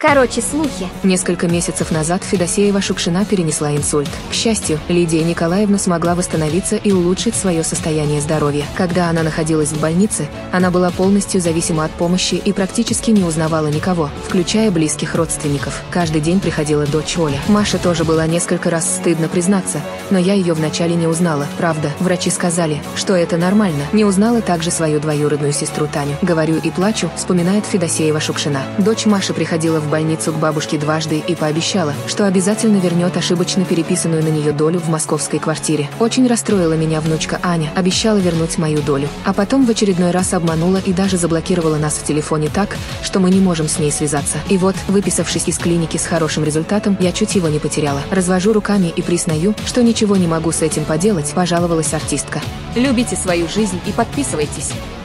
Короче, слухи. Несколько месяцев назад Федосеева Шукшина перенесла инсульт. К счастью, Лидия Николаевна смогла восстановиться и улучшить свое состояние здоровья. Когда она находилась в больнице, она была полностью зависима от помощи и практически не узнавала никого, включая близких родственников. Каждый день приходила дочь Оля. Маше тоже было несколько раз стыдно признаться, но я ее вначале не узнала. Правда, врачи сказали, что это нормально. Не узнала также свою двоюродную сестру Таню. Говорю и плачу, вспоминает Федосеева Шукшина. Дочь Маши приходила в больницу к бабушке дважды и пообещала, что обязательно вернет ошибочно переписанную на нее долю в московской квартире. Очень расстроила меня внучка Аня, обещала вернуть мою долю. А потом в очередной раз обманула и даже заблокировала нас в телефоне так, что мы не можем с ней связаться. И вот, выписавшись из клиники с хорошим результатом, я чуть его не потеряла. Развожу руками и признаю, что ничего не могу с этим поделать, пожаловалась артистка. Любите свою жизнь и подписывайтесь.